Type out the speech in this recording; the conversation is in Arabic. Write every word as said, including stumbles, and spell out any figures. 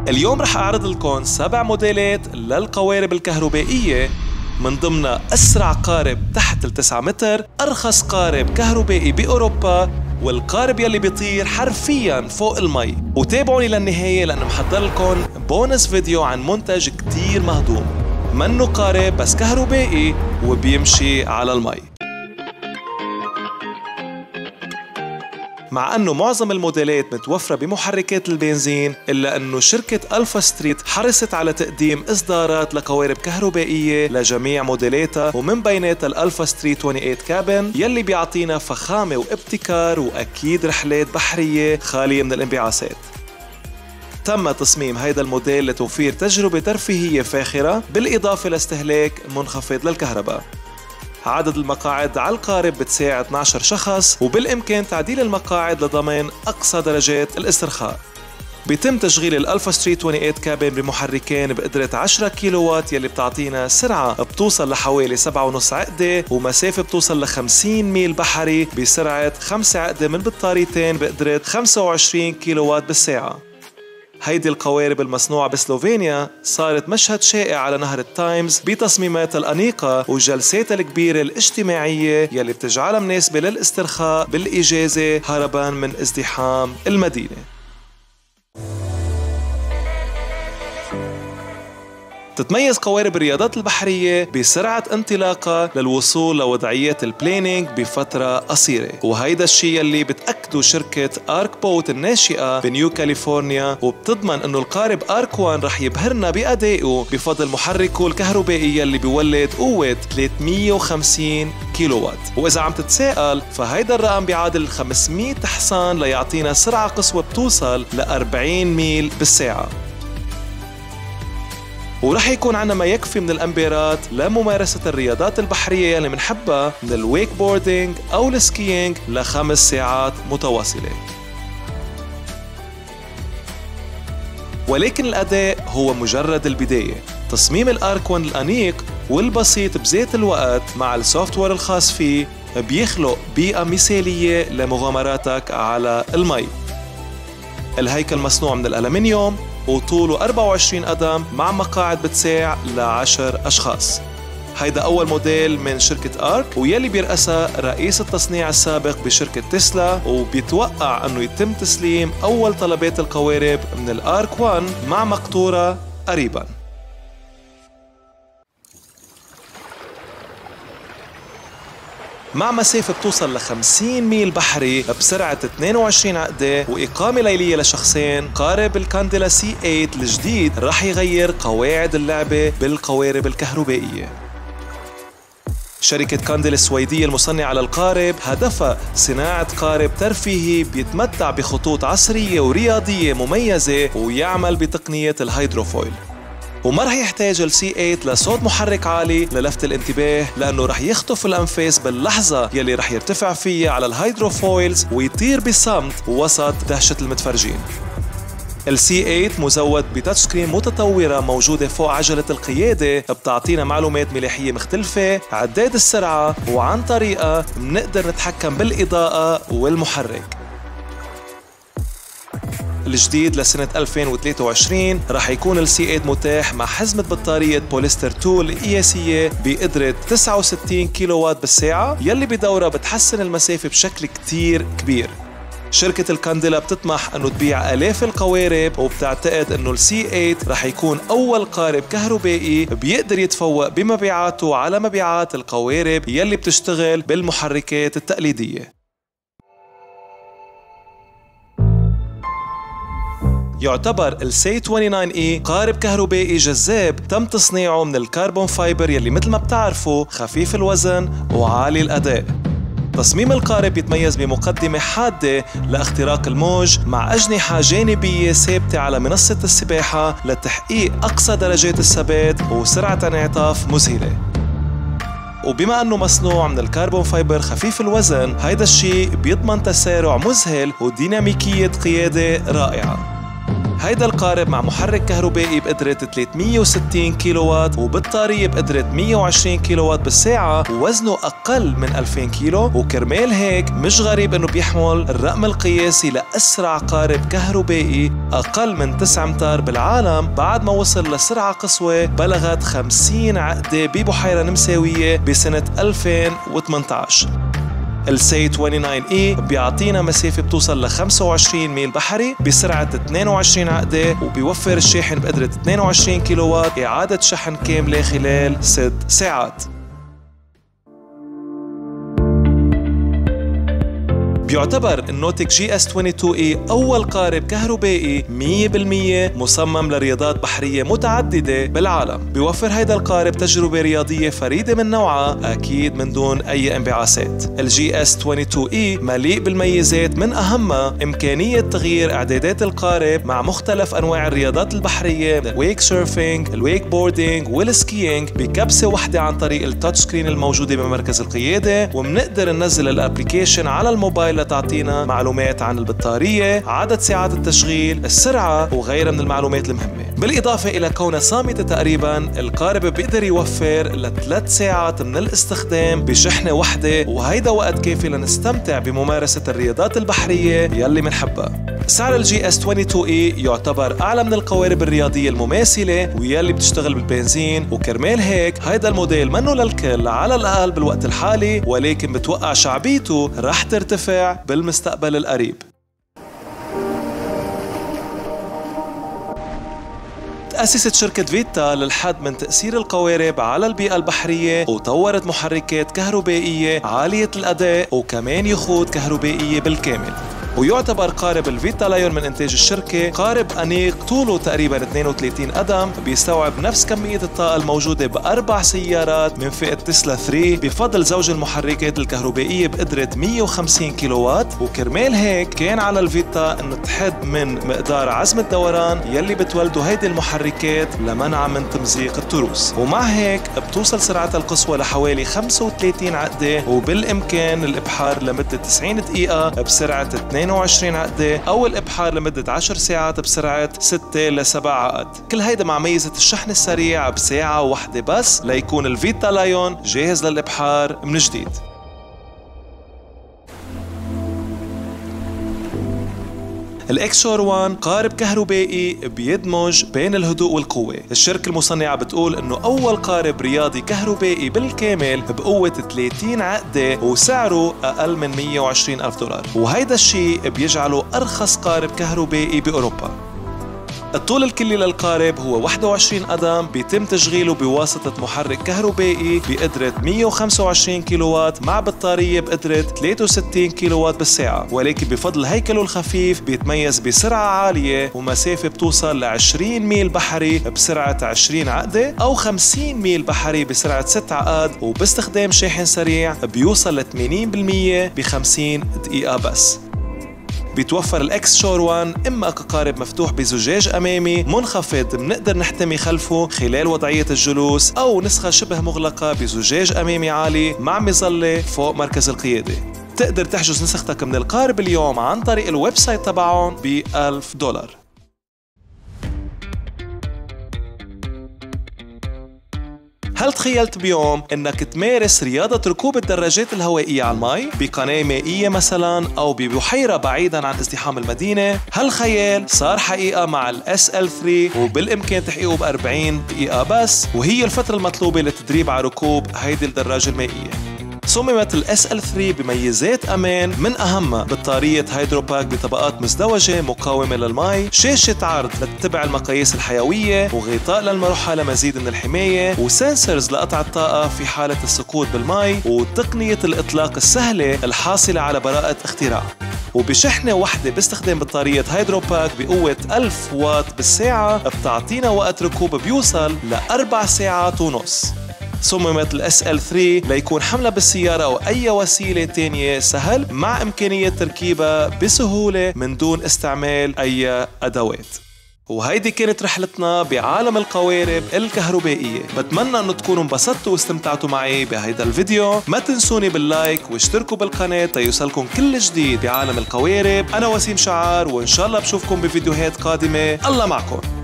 اليوم رح أعرض لكم سبع موديلات للقوارب الكهربائية، من ضمنها أسرع قارب تحت التسعة متر، أرخص قارب كهربائي بأوروبا، والقارب يلي بيطير حرفياً فوق المي. وتابعوني للنهاية لأنه محضر لكم بونس فيديو عن منتج كتير مهضوم، منه قارب بس كهربائي وبيمشي على المي. مع أنه معظم الموديلات متوفرة بمحركات البنزين، إلا أنه شركة ألفا ستريت حرصت على تقديم إصدارات لقوارب كهربائية لجميع موديلاتها، ومن بيناتها الألفا ستريت ثمانية وعشرين كابن يلي بيعطينا فخامة وابتكار وأكيد رحلات بحرية خالية من الانبعاثات. تم تصميم هيدا الموديل لتوفير تجربة ترفيهية فاخرة بالإضافة لاستهلاك منخفض للكهرباء. عدد المقاعد على القارب بتساع اثني عشر شخص، وبالإمكان تعديل المقاعد لضمان أقصى درجات الاسترخاء. بيتم تشغيل الألفا ستريت ثمانية وعشرين كابن بمحركين بقدرة عشرة كيلو وات يلي بتعطينا سرعة بتوصل لحوالي سبعة ونص عقدة، ومسافة بتوصل ل خمسين ميل بحري بسرعة خمسة عقدة من بطاريتين بقدرة خمسة وعشرين كيلو وات بالساعة. هيدي القوارب المصنوعة بسلوفينيا صارت مشهد شائع على نهر التايمز بتصميماتها الأنيقة وجلساتها الكبيرة الاجتماعية يلي بتجعلها مناسبة للاسترخاء بالإجازة هرباً من ازدحام المدينة. تتميز قوارب الرياضات البحرية بسرعة انطلاقها للوصول لوضعية البلانينج بفترة قصيرة، وهيدا الشيء اللي بتأكده شركة آرك بوت الناشئة بنيو كاليفورنيا، وبتضمن انه القارب آرك واحد رح يبهرنا بأدائه بفضل محركه الكهربائي اللي بيولد قوة ثلاثمية وخمسين كيلو وات. وإذا عم تتساءل فهيدا الرقم بيعادل خمسمية حصان ليعطينا سرعة قصوى بتوصل ل أربعين ميل بالساعة. ورح يكون عنا ما يكفي من الأمبيرات لممارسة الرياضات البحرية اللي منحبها من الويك بوردينج أو السكيينج لخمس ساعات متواصلة. ولكن الأداء هو مجرد البداية. تصميم الآرك واحد الأنيق والبسيط بذات الوقت مع السوفت وير الخاص فيه بيخلق بيئة مثالية لمغامراتك على المي. الهيكل مصنوع من الألمنيوم وطوله أربعة وعشرين قدم مع مقاعد بتساع لعشر أشخاص. هيدا أول موديل من شركة آرك ويلي بيرأسها رئيس التصنيع السابق بشركة تسلا، وبيتوقع أنه يتم تسليم أول طلبات القوارب من الآرك واحد مع مقطورة قريباً. مع مسافة بتوصل ل خمسين ميل بحري بسرعة اثنين وعشرين عقدة وإقامة ليلية لشخصين، قارب الكانديلا سي ثمانية الجديد رح يغير قواعد اللعبة بالقوارب الكهربائية. شركة كانديلا السويدية المصنعة للقارب هدفها صناعة قارب ترفيهي بيتمتع بخطوط عصرية ورياضية مميزة ويعمل بتقنية الهيدروفويل. وما رح يحتاج ال سي ثمانية لصوت محرك عالي للفت الانتباه، لأنه رح يخطف الأنفاس باللحظة يلي رح يرتفع فيها على الهيدروفويلز ويطير بصمت وسط دهشة المتفرجين. ال سي ثمانية مزود بتاتش سكرين متطورة موجودة فوق عجلة القيادة بتعطينا معلومات ملاحية مختلفة، عداد السرعة، وعن طريقها منقدر نتحكم بالإضاءة والمحرك. الجديد لسنة ألفين وثلاثة وعشرين رح يكون ال سي ثمانية متاح مع حزمة بطارية بوليستر اثنين القياسية بقدرة تسعة وستين كيلو وات بالساعة يلي بدورها بتحسن المسافة بشكل كتير كبير. شركة الكانديلا بتطمح أنه تبيع آلاف القوارب، وبتعتقد أنه ال سي ثمانية رح يكون أول قارب كهربائي بيقدر يتفوق بمبيعاته على مبيعات القوارب يلي بتشتغل بالمحركات التقليدية. يعتبر ال سي تسعة وعشرين إي قارب كهربائي جذاب تم تصنيعه من الكربون فايبر يلي مثل ما بتعرفوا خفيف الوزن وعالي الأداء. تصميم القارب يتميز بمقدمة حادة لاختراق الموج مع أجنحة جانبية ثابتة على منصة السباحة لتحقيق أقصى درجات الثبات وسرعة انعطاف مذهلة. وبما أنه مصنوع من الكربون فايبر خفيف الوزن، هيدا الشيء بيضمن تسارع مذهل وديناميكية قيادة رائعة. هيدا القارب مع محرك كهربائي بقدرة ثلاثمية وستين كيلووات وبطارية بقدرة مية وعشرين كيلووات بالساعة ووزنه أقل من ألفين كيلو، وكرمال هيك مش غريب إنه بيحمل الرقم القياسي لأسرع قارب كهربائي أقل من تسعة أمتار بالعالم بعد ما وصل لسرعة قصوى بلغت خمسين عقدة ببحيرة نمساوية بسنة ألفين وثمانية عشر. السي تسعة وعشرين اي بيعطينا مسافة بتوصل ل خمسة وعشرين ميل بحري بسرعة اثنين وعشرين عقدة وبيوفر الشاحن بقدرة اثنين وعشرين كيلووات إعادة شحن كاملة خلال ست ساعات. بيعتبر النوتيك جي اس اثنين وعشرين اي أول قارب كهربائي مية بالمية مصمم لرياضات بحرية متعددة بالعالم. بيوفر هيدا القارب تجربة رياضية فريدة من نوعها أكيد من دون أي انبعاثات. الجي اس اثنين وعشرين اي مليء بالميزات من أهمها إمكانية تغيير إعدادات القارب مع مختلف أنواع الرياضات البحرية الويك سيرفينج، الويك بوردينج والسكيينج بكبسة واحدة عن طريق التاتش سكرين الموجودة بمركز القيادة، ومنقدر ننزل الابليكيشن على الموبايل لتعطينا معلومات عن البطارية، عدد ساعات التشغيل، السرعة وغيرها من المعلومات المهمة. بالإضافة إلى كونها صامتة تقريبا، القارب بيقدر يوفر لثلاث ساعات من الاستخدام بشحنة واحدة، وهيدا وقت كافي لنستمتع بممارسة الرياضات البحرية يلي منحبها. سعر الجي اس اثنين وعشرين اي يعتبر أعلى من القوارب الرياضية المماثلة ويلي بتشتغل بالبنزين، وكرمال هيك هيدا الموديل منه للكل على الأقل بالوقت الحالي، ولكن بتوقع شعبيته رح ترتفع بالمستقبل القريب. تأسست شركة فيتا للحد من تأثير القوارب على البيئة البحرية، وطورت محركات كهربائية عالية الأداء وكمان يخوت كهربائية بالكامل. ويعتبر قارب الفيتا لايون من إنتاج الشركة قارب أنيق طوله تقريبا اثنين وثلاثين قدم، بيستوعب نفس كمية الطاقة الموجودة بأربع سيارات من فئة تسلا ثلاثة بفضل زوج المحركات الكهربائية بقدرة مية وخمسين كيلووات. وكرمال هيك كان على الفيتا إنه تحد من مقدار عزم الدوران يلي بتولده هيدي المحركات لمنع من تمزيق التروس، ومع هيك بتوصل سرعتها القصوى لحوالي خمسة وثلاثين عقدة، وبالإمكان الإبحار لمدة تسعين دقيقة بسرعة اثنين وعشرين عقدة أو الإبحار لمدة عشر ساعات بسرعة ستة لسبع عقد. كل هيدا مع ميزة الشحن السريع بساعة واحدة بس ليكون الفيتا لايون جاهز للإبحار من جديد. الإكسشور واحد قارب كهربائي بيدمج بين الهدوء والقوة. الشركة المصنعة بتقول إنه أول قارب رياضي كهربائي بالكامل بقوة ثلاثين عقدة وسعره أقل من مية وعشرين ألف دولار، وهيدا الشيء بيجعله أرخص قارب كهربائي بأوروبا. الطول الكلي للقارب هو واحد وعشرين قدم، بيتم تشغيله بواسطة محرك كهربائي بقدرة مية وخمسة وعشرين كيلووات مع بطارية بقدرة ثلاثة وستين كيلووات بالساعة، ولكن بفضل هيكله الخفيف بيتميز بسرعة عالية ومسافة بتوصل ل عشرين ميل بحري بسرعة عشرين عقدة أو خمسين ميل بحري بسرعة ست عقد، وباستخدام شاحن سريع بيوصل ل ثمانين بالمية ب خمسين دقيقة بس. بيتوفر الإكسشور واحد إما كقارب مفتوح بزجاج أمامي منخفض منقدر نحتمي خلفه خلال وضعية الجلوس، أو نسخة شبه مغلقة بزجاج أمامي عالي مع مظلة فوق مركز القيادة. تقدر تحجز نسختك من القارب اليوم عن طريق الويب سايت تبعهم ب ألف دولار. هل تخيلت بيوم انك تمارس رياضة ركوب الدراجات الهوائية على المي بقناة مائية مثلا او ببحيرة بعيدا عن ازدحام المدينة؟ هالخيال صار حقيقة مع الاس ال ثلاثة، وبالامكان تحقيقه ب أربعين دقيقة بس، وهي الفترة المطلوبة للتدريب على ركوب هيدي الدراجة المائية. صممت الاس ال ثلاثة بميزات امان من اهمها بطارية هيدروباك بطبقات مزدوجة مقاومة للمي، شاشة عرض لتتبع المقاييس الحيوية، وغطاء للمروحة لمزيد من الحماية، وسنسرز لقطع الطاقة في حالة السقوط بالمي، وتقنية الاطلاق السهلة الحاصلة على براءة اختراع. وبشحنة واحدة باستخدام بطارية هيدروباك بقوة ألف واط بالساعة بتعطينا وقت ركوب بيوصل لأربع ساعات ونص. صممت الاس ال ثلاثة ليكون حملها بالسيارة أو أي وسيلة تانية سهل، مع إمكانية تركيبها بسهولة من دون استعمال أي أدوات. وهيدي كانت رحلتنا بعالم القوارب الكهربائية. بتمنى انه تكونوا انبسطتوا واستمتعتوا معي بهيدا الفيديو. ما تنسوني باللايك واشتركوا بالقناة تيوصلكم كل جديد بعالم القوارب. انا وسيم شعار، وان شاء الله بشوفكم بفيديوهات قادمة. الله معكم.